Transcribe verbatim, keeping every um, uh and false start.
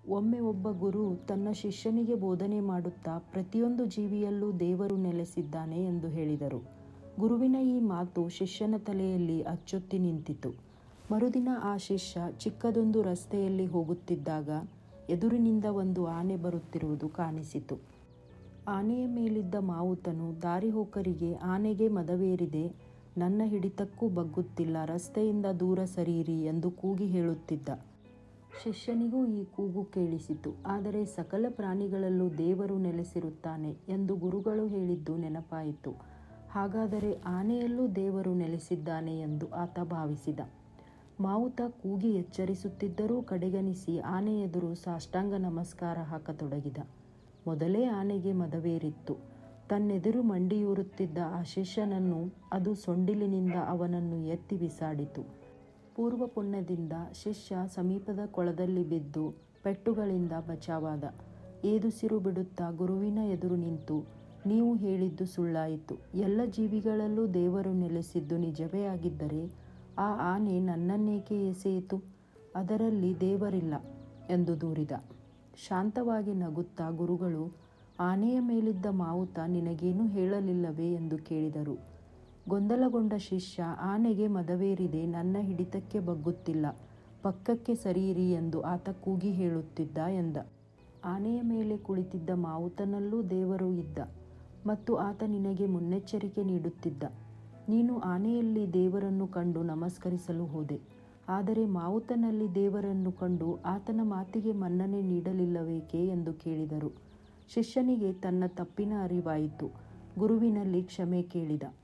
ಒಮ್ಮೆ ಒಬ್ಬ ಗುರು ತನ್ನ ಶಿಷ್ಯನಿಗೆ ಬೋಧನೆ ಮಾಡುತ್ತಾ ಪ್ರತಿಯೊಂದು ಜೀವಿಯಲ್ಲೂ ದೇವರು ನೆಲೆಸಿದ್ದಾನೆ ಎಂದು ಹೇಳಿದರು. ಗುರುವಿನ ಈ ಮಾತು ಶಿಷ್ಯನ ತಲೆಯಲ್ಲಿ ಅಚ್ಚೊತ್ತಿ ನಿಂತಿತು. ಮರುದಿನ ಆ ಶಿಷ್ಯ ಚಿಕ್ಕದೊಂದು ರಸ್ತೆಯಲ್ಲಿ ಹೋಗುತ್ತಿದ್ದಾಗ ಎದುರಿನಿಂದ ಒಂದು ಆನೆ ಬರುತ್ತಿರುವುದು ಕಾಣಿಸಿತು. ಆನೆಯ ಮೇಲಿದ್ದ ಮಾವುತನು ದಾರಿಹೋಕರಿಗೆ, ಆನೆಗೆ ಮದವೇರಿದೆ, ನನ್ನ ಹಿಡಿತಕ್ಕೂ ಬಗ್ಗುತ್ತಿಲ್ಲ, ರಸ್ತೆಯಿಂದ ದೂರ ಸರಿಯಿರಿ ಎಂದು ಕೂಗಿ ಹೇಳುತ್ತಿದ್ದ. ಶಿಷ್ಯನಿಗೂ ಈ ಕೂಗು ಕೇಳಿಸಿತು. ಆದರೆ ಸಕಲ ಪ್ರಾಣಿಗಳಲ್ಲೂ ದೇವರು ನೆಲೆಸಿರುತ್ತಾನೆ ಎಂದು ಗುರುಗಳು ಹೇಳಿದ್ದು ನೆನಪಾಯಿತು. ಹಾಗಾದರೆ ಆನೆಯಲ್ಲೂ ದೇವರು ನೆಲೆಸಿದ್ದಾನೆ ಎಂದು ಆತ ಭಾವಿಸಿದ. ಮಾವುತ ಕೂಗಿ ಎಚ್ಚರಿಸುತ್ತಿದ್ದರೂ ಕಡೆಗಣಿಸಿ ಆನೆ ಎದುರು ಸಾಷ್ಟಾಂಗ ನಮಸ್ಕಾರ ಹಾಕತೊಡಗಿದ. ಮೊದಲೇ ಆನೆಗೆ ಮದವೇರಿತ್ತು. ತನ್ನೆದುರು ಮಂಡಿಯೂರುತ್ತಿದ್ದ ಆ ಶಿಷ್ಯನನ್ನು ಅದು ಸೊಂಡಿಲಿನಿಂದ ಅವನನ್ನು ಎತ್ತಿ ಬಿಸಾಡಿತು. ಪೂರ್ವ ಪುಣ್ಯದಿಂದ ಶಿಷ್ಯ ಸಮೀಪದ ಕೊಳದಲ್ಲಿ ಬಿದ್ದು ಪೆಟ್ಟುಗಳಿಂದ ಬಚಾವಾದ. ಏದುಸಿರು ಬಿಡುತ್ತಾ ಗುರುವಿನ ಎದುರು ನಿಂತು, ನೀವು ಹೇಳಿದ್ದು ಸುಳ್ಳಾಯಿತು. ಎಲ್ಲ ಜೀವಿಗಳಲ್ಲೂ ದೇವರು ನೆಲೆಸಿದ್ದು ನಿಜವೇ ಆಗಿದ್ದರೆ ಆ ಆನೆ ನನ್ನನ್ನೇಕೆ ಎಸೆಯಿತು? ಅದರಲ್ಲಿ ದೇವರಿಲ್ಲ ಎಂದು ದೂರಿದ. ಶಾಂತವಾಗಿ ನಗುತ್ತಾ ಗುರುಗಳು, ಆನೆಯ ಮೇಲಿದ್ದ ಮಾವುತ ನಿನಗೇನೂ ಹೇಳಲಿಲ್ಲವೇ ಎಂದು ಕೇಳಿದರು. ಗೊಂದಲಗೊಂಡ ಶಿಷ್ಯ, ಆನೆಗೆ ಮದವೇರಿದೆ, ನನ್ನ ಹಿಡಿತಕ್ಕೆ ಬಗ್ಗುತ್ತಿಲ್ಲ, ಪಕ್ಕಕ್ಕೆ ಸರಿಯಿರಿ ಎಂದು ಆತ ಕೂಗಿ ಹೇಳುತ್ತಿದ್ದ ಎಂದ. ಆನೆಯ ಮೇಲೆ ಕುಳಿತಿದ್ದ ಮಾವುತನಲ್ಲೂ ದೇವರು ಇದ್ದ ಮತ್ತು ಆತ ನಿನಗೆ ಮುನ್ನೆಚ್ಚರಿಕೆ ನೀಡುತ್ತಿದ್ದ. ನೀನು ಆನೆಯಲ್ಲಿ ದೇವರನ್ನು ಕಂಡು ನಮಸ್ಕರಿಸಲು ಹೋದೆ, ಆದರೆ ಮಾವುತನಲ್ಲಿ ದೇವರನ್ನು ಕಂಡು ಆತನ ಮಾತಿಗೆ ಮನ್ನಣೆ ನೀಡಲಿಲ್ಲವೇಕೆ ಎಂದು ಕೇಳಿದರು. ಶಿಷ್ಯನಿಗೆ ತನ್ನ ತಪ್ಪಿನ ಅರಿವಾಯಿತು. ಗುರುವಿನಲ್ಲಿ ಕ್ಷಮೆ ಕೇಳಿದ.